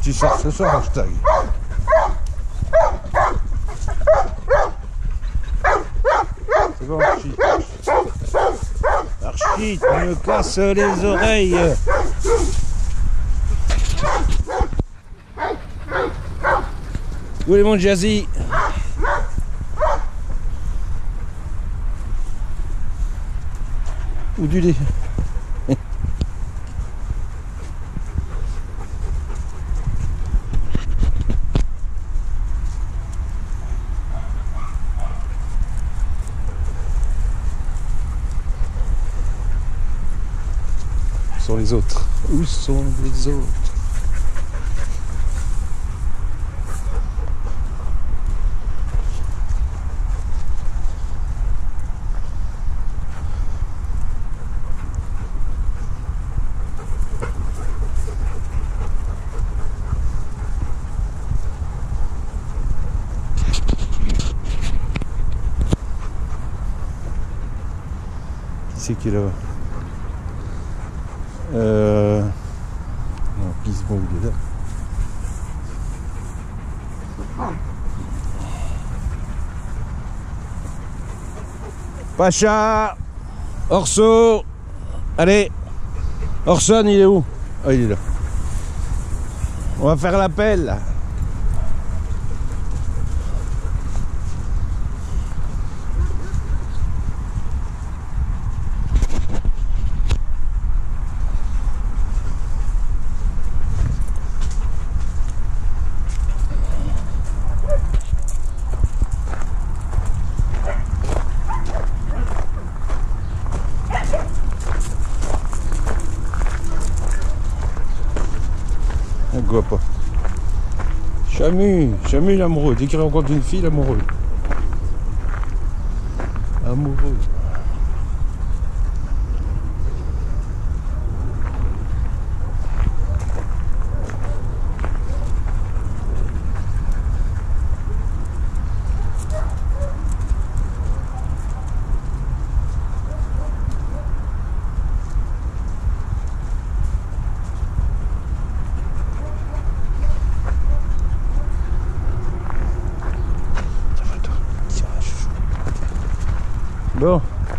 tu sors ce soir, hashtag. C'est bon, Archie. Archie, tu me casses les oreilles. Où est mon Jazzy? Ou du lait. Où sont les autres? Où sont les autres? Qui c'est qui est là-bas? Non, Gizmo, il est là. Pacha, Orso, allez, Orson, il est où? Ah, il est là. On va faire l'appel là. On ne voit pas. Chamu l'amoureux. Dès qu'il rencontre une fille, l'amoureux. Amoureux. Bon.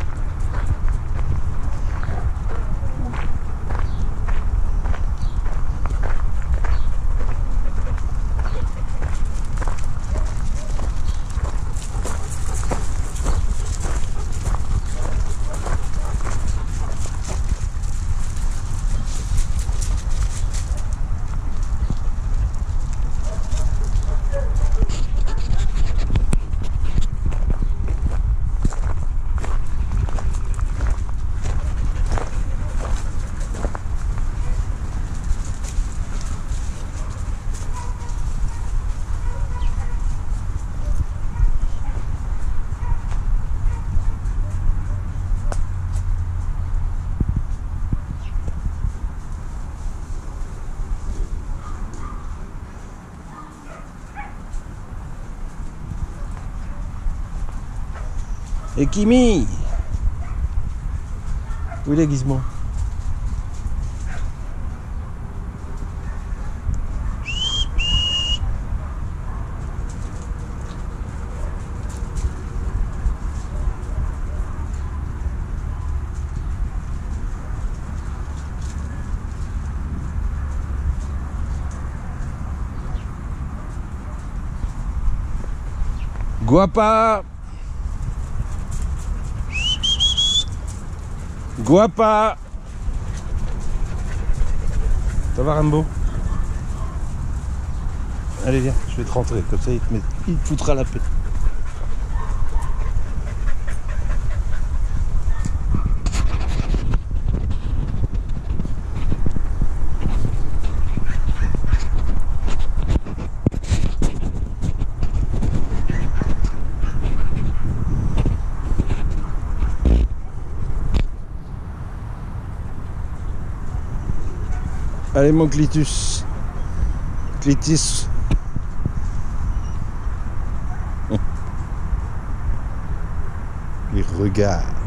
Et Kimi? Où est le Gizmo? Guapa! Guapa! Ça va Rambo? Allez viens, je vais te rentrer, comme ça il te foutra la paix. Allez mon Clitus. Clitus. Il regarde.